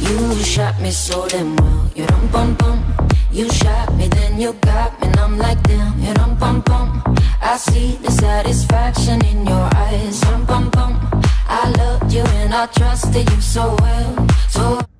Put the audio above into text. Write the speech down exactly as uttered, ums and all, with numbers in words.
You shot me so damn well. You rum pum pum. You shot me, then you got me, and I'm like damn. You rum pum pum. I see the satisfaction in your eyes. Rum pum pum. I loved you and I trusted you so well, so.